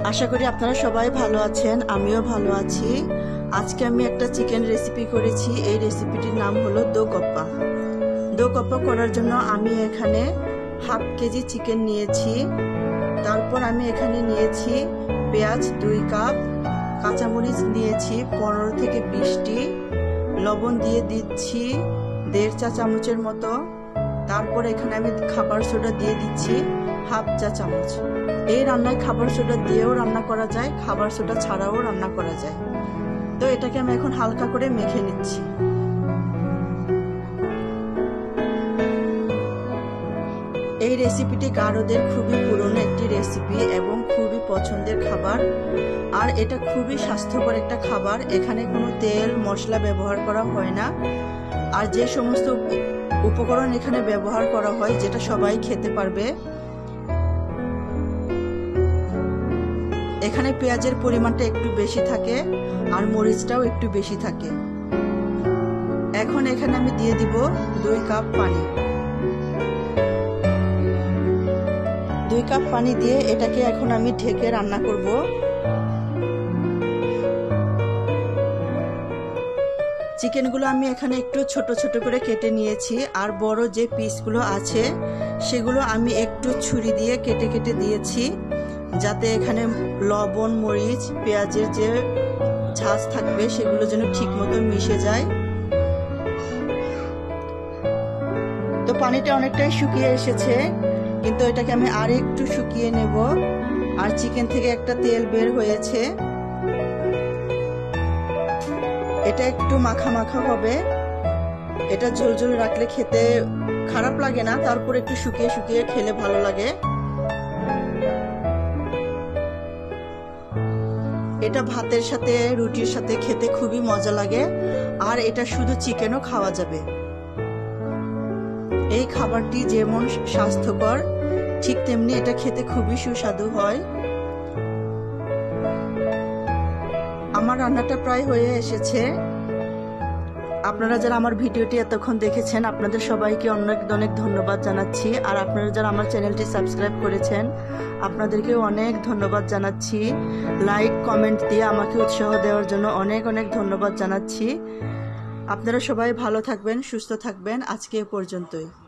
আশা করি আপনারা সবাই ভালো আছেন, আমিও ভালো আছি। আজকে আমি একটা চিকেন রেসিপি করেছি। এই রেসিপিটির নাম হলো দো কপ্পা। দো কপ্পা করার জন্য আমি এখানে হাফ কেজি চিকেন নিয়েছি। তারপর আমি এখানে নিয়েছি পেঁয়াজ 2 কাপ, কাঁচামরিচ নিয়েছি 15 থেকে 20টি, লবণ দিয়ে দিচ্ছি 1.5 চা চামচের মতো। তারপর এখানে আমি খাবার সোডা দিয়ে দিচ্ছি হাফ চা চামচ। এই রান্নায় খাবার সোডা দিয়েও রান্না করা যায়, খাবার সোডা ছাড়াও রান্না করা যায়। তো এটাকে আমি এখন হালকা করে মেখে নিচ্ছি। এই রেসিপিটি গারোদের খুবই পুরনো একটি রেসিপি এবং খুবই পছন্দের খাবার, আর এটা খুবই স্বাস্থ্যকর একটা খাবার। এখানে কোনো তেল মশলা ব্যবহার করা হয় না, আর যে সমস্ত উপকরণ এখানে ব্যবহার করা হয় যেটা সবাই খেতে পারবে। এখানে পেঁয়াজের পরিমাণটা একটু বেশি থাকে আর মরিচটাও একটু বেশি থাকে। এখন এখানে আমি দিয়ে দিব 2 কাপ পানি। 2 কাপ পানি দিয়ে এটাকে এখন আমি ঢেকে রান্না করব। চিকেনগুলো আমি এখানে একটু ছোট ছোট করে কেটে নিয়েছি, আর বড় যে পিসগুলো আছে সেগুলো আমি একটু ছুরি দিয়ে কেটে কেটে দিয়েছি, যাতে এখানে লবণ মরিচ পেঁয়াজের যে ঝাঁজ থাকবে সেগুলো যেন ঠিক মতো মিশে যায়। তো পানিটা অনেকটাই শুকিয়ে এসেছে, কিন্তু এটাকে আমি আর একটু শুকিয়ে নেব। আর চিকেন থেকে একটা তেল বের হয়েছে, এটা একটু মাখা মাখা হবে। এটা ঝোল ঝোল রাখলে খেতে খারাপ লাগে না, তারপর একটু শুকিয়ে শুকিয়ে খেলে ভালো লাগে। এটা ভাতের সাথে রুটির সাথে খেতে খুবই মজা লাগে, আর এটা শুধু চিকেনও খাওয়া যাবে। এই খাবারটি যেমন স্বাস্থ্যকর ঠিক তেমনি এটা খেতে খুবই সুস্বাদু হয়। আমার রান্নাটা প্রায় হয়ে এসেছে। আপনারা যারা আমার ভিডিওটি এতক্ষণ দেখেছেন আপনাদের সবাইকে অনেক অনেক ধন্যবাদ জানাচ্ছি, আর আপনারা যারা আমার চ্যানেলটি সাবস্ক্রাইব করেছেন আপনাদেরকেও অনেক ধন্যবাদ জানাচ্ছি। লাইক কমেন্ট দিয়ে আমাকে উৎসাহ দেওয়ার জন্য অনেক অনেক ধন্যবাদ জানাচ্ছি। আপনারা সবাই ভালো থাকবেন, সুস্থ থাকবেন। আজকে এ পর্যন্তই।